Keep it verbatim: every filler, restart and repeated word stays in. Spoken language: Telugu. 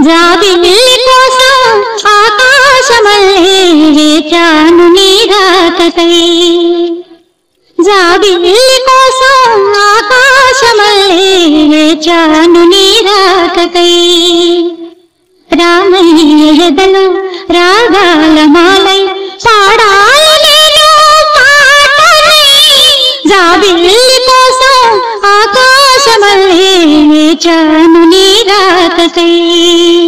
జాబిల్లి కోసం ఆకాశమల్లే వేచాను నీ రాకకై జాబిల్లి కోసం ఆకాశమల్లే వేచాను నీ రాకకై రామయ్య ఎదలో రాగాల మాలై పాడాలి నేను పాటలై జాబిల్లి కోసం ఆకాశమల్లే వేచాను నీ రాకకై